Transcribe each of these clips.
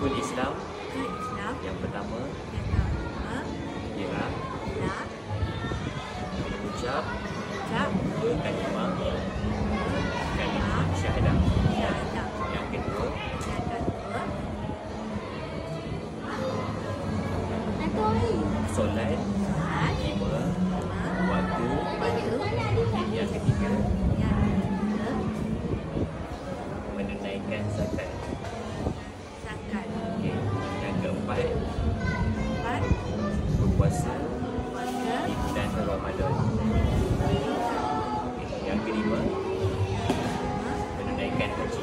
Rukun Islam yang pertama ialah mengucap kalimah syahadah. Yang kedua solat 5 waktu. Yang ketiga menunaikan zakat. Okay. Yang keempat berpuasa di bulan Ramadan. Okay. Yang kelima menunaikan haji.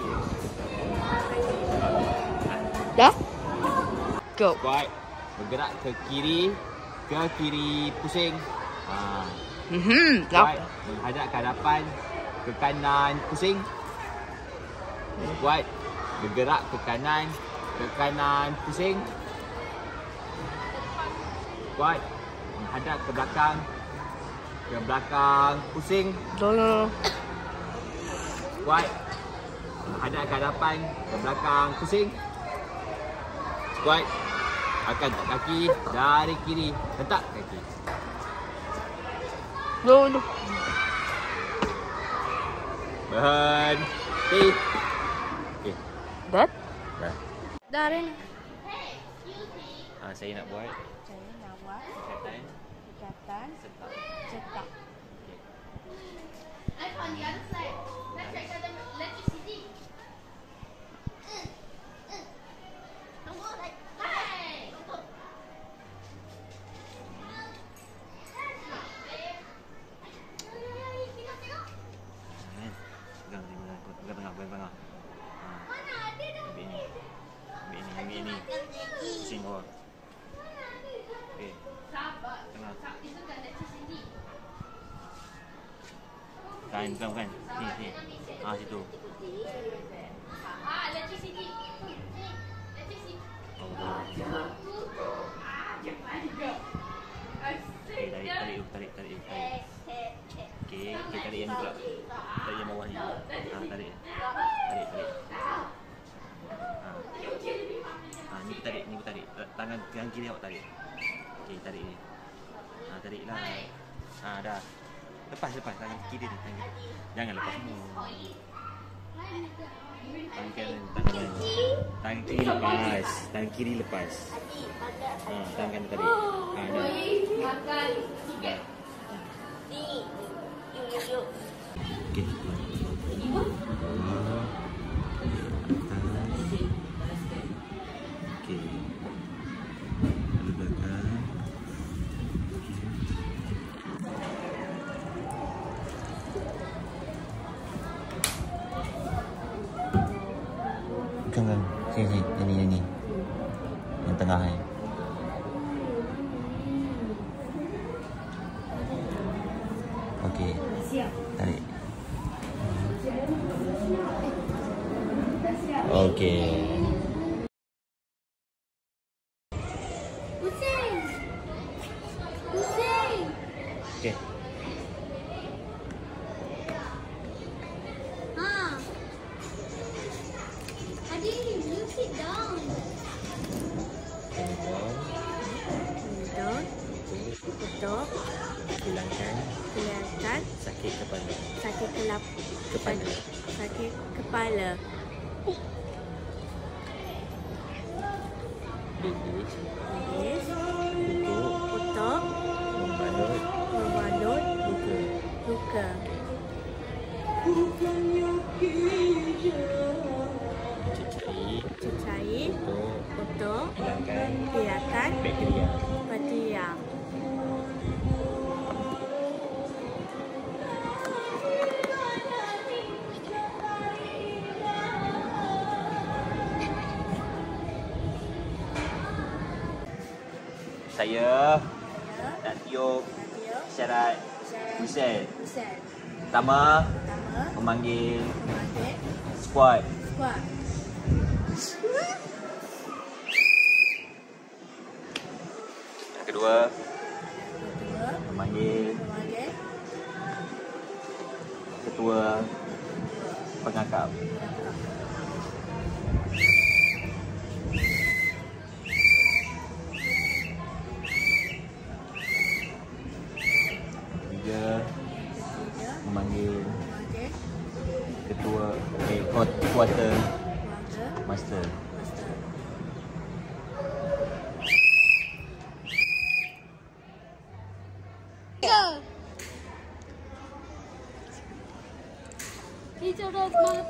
Dah? Go. Squat. Bergerak ke kiri pusing. Squat. Menghadap ke hadapan, ke kanan pusing. Squat. Bergerak ke kanan pusing. Squat. Menghadap ke belakang pusing. Squat. Menghadap ke hadapan, ke belakang pusing. Squat. Angkat kaki dari kiri, letak kaki. Berhenti. Okey. Dah? Dah. Dah Ren. Saya nak buat Saya nak buat ikatan cetak. Tengah. Ambil ini. Pusing bawah. Okey. Tengah. Bukan. Ni. Situ. Tarik. Okey, tarik yang ni pula. Tarik yang bawah ni. Tarik. Ni tarik. Tangan kiri awak tarik. Okey, tarik ni. Tariklah. Dah. Lepas tangan kiri ni. Jangan lepas semua. Tangan kiri lepas. Tangan tarik. Dah. Okey. Bukan. Sini. Ini. Yang tengah ni. Okey. Tarik. Okey. Pusing. Okey. Adi, you sit down. Tutup. Hilangkan sakit kepala. Sakit kepala. Bilis. Untuk membalut luka. Cecai untuk hilangkan bakteria. Saya nak tiup syarat pusat. Pertama, memanggil squat. Yang kedua, memanggil ketua pengakap. Master. Master. Hijau dah semangat.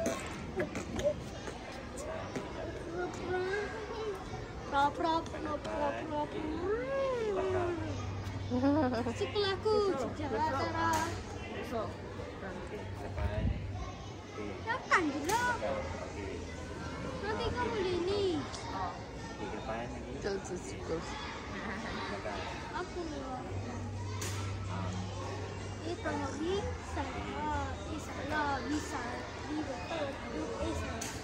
Prap. Sekolahku sejahtera. Depan. Jangan je lah. Nanti kamu ini. Ke depan lagi. Belakang. Aku. Kalau bisa lah. Bisa. Bisa.